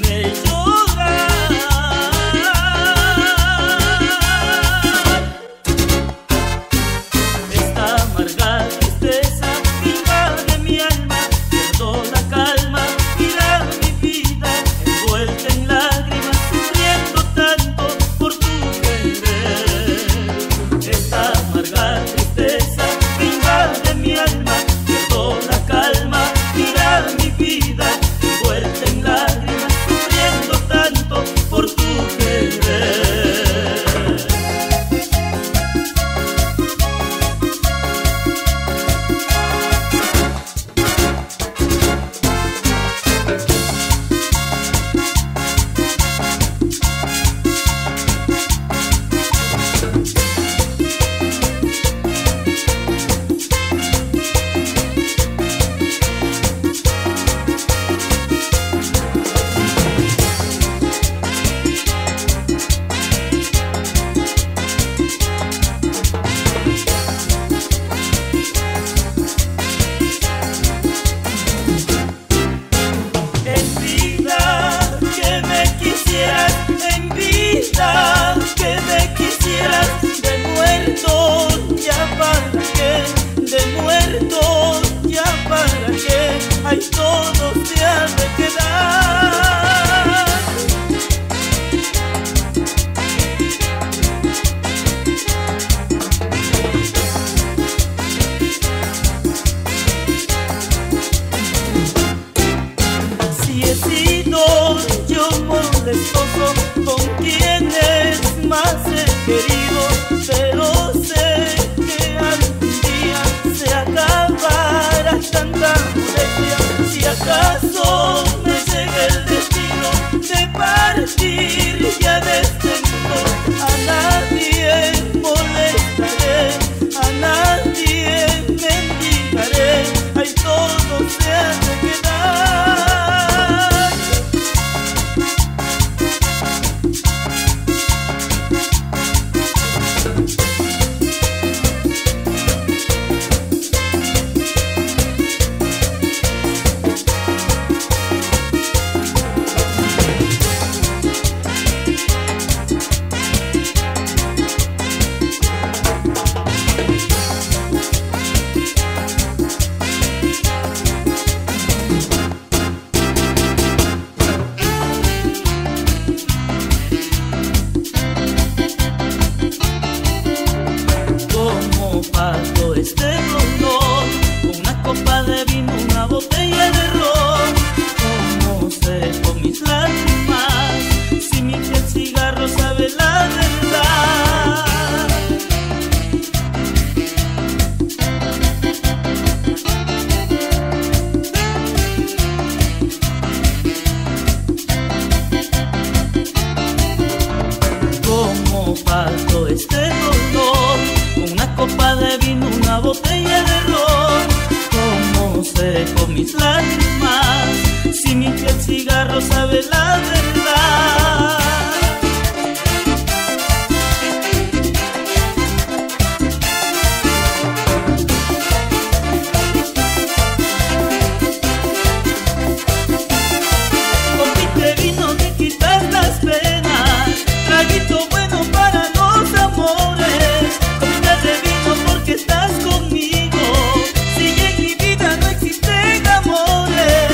que llorar. Esta amarga tristeza invade mi alma, pierdo la calma, mira mi vida envuelta en lágrimas, sufriendo tanto por tu querer. Esta amarga tristeza invade mi alma, pierdo la calma, mira mi vida envuelta en lágrimas, sufriendo tanto por tu querer. Que me quisieras, de muerto ya para qué, de muerto ya para qué, ay todo se ha de quedar. Si he sido yo molestoso con quienes más he querido, pero sé que algún día se acabará tanta molestia. Si acaso me llega el destino de partir ya de este mundo, a nadie molestaré, a nadie mendigaré, ay todo se ha de quedar. Paso este dolor con una copa de vino, una botella de ron. Como seco mis lágrimas si mi fiel cigarro sabe la verdad. Como paso este dolor con una copa de vino, una botella de ron. Como seco mis lágrimas si mi fiel cigarro sabe la verdad. Copita de vino que quitas las penas, traguito bueno para los amores. Copita de vino porque estás conmigo, si en mi vida no existen amores.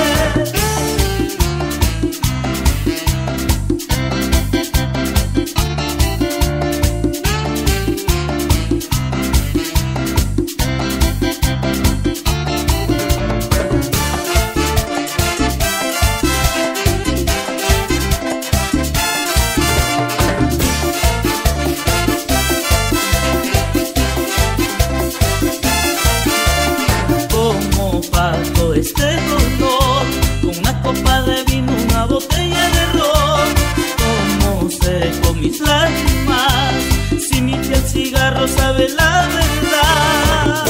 Como paso este dolor con una copa de vino, una botella de ron. Como seco mis lágrimas si mi fiel cigarro sabe la verdad.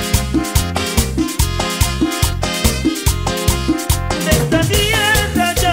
De esta tierra ya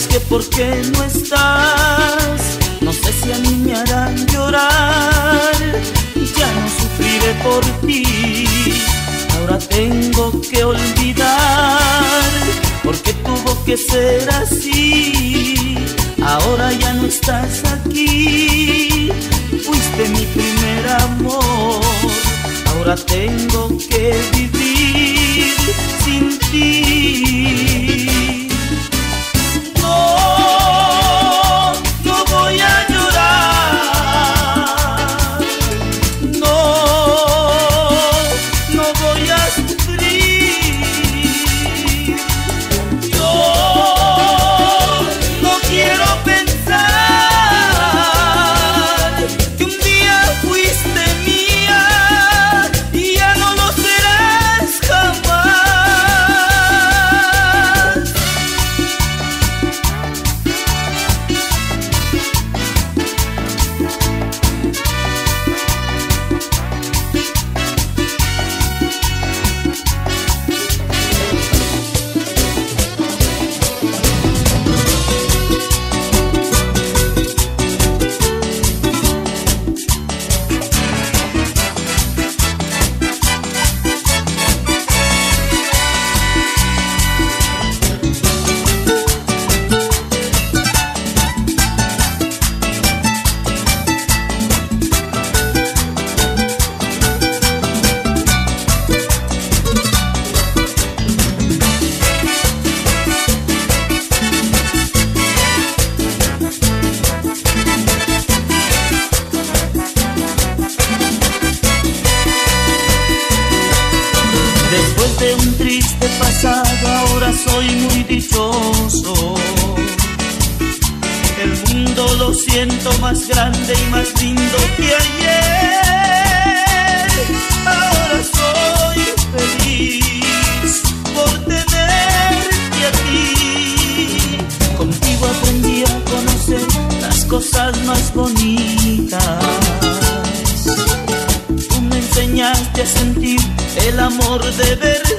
que por qué no estás, no sé si a mí me harán llorar. Ya no sufriré por ti, ahora tengo que olvidar, porque tuvo que ser así. Ahora ya no estás aquí, fuiste mi primer amor. Ahora tengo que vivir sin ti. No voy a llorar, no voy a sufrir. Yo no quiero pensar que un día fuiste mía y ya no lo serás jamás. Después de un triste pasado, ahora soy muy dichoso. El mundo lo siento más grande y más lindo que ayer. Ahora soy feliz por tenerte a ti. Contigo aprendí a conocer las cosas más bonitas. Tú me enseñaste a sentir el amor de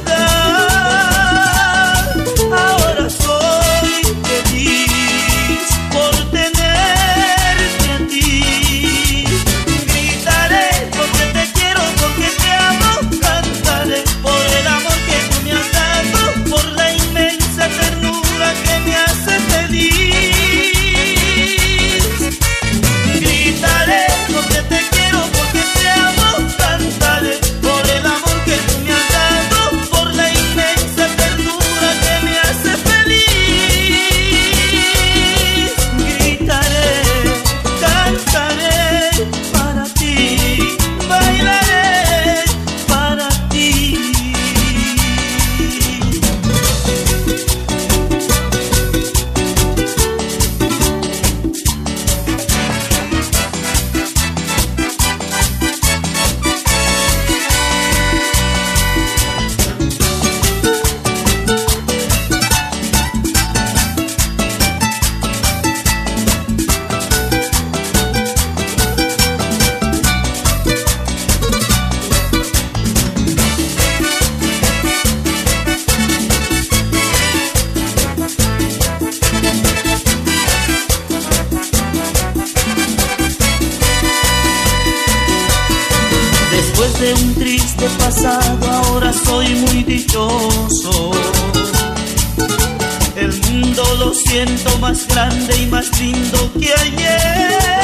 verdad. Ahora soy feliz por tenerte a ti. Gritaré porque te quiero, porque te amo. Cantaré por el amor que tú me has dado, por la inmensa ternura que me hace feliz. Gritaré porque te quiero, porque te amo. Cantaré por el amor que tú me has dado, por la inmensa ternura que me hace feliz. Gritaré, cantaré para ti, bailaré para ti. Después de un triste pasado, ahora soy muy dichoso. El mundo lo siento más grande y más lindo que ayer.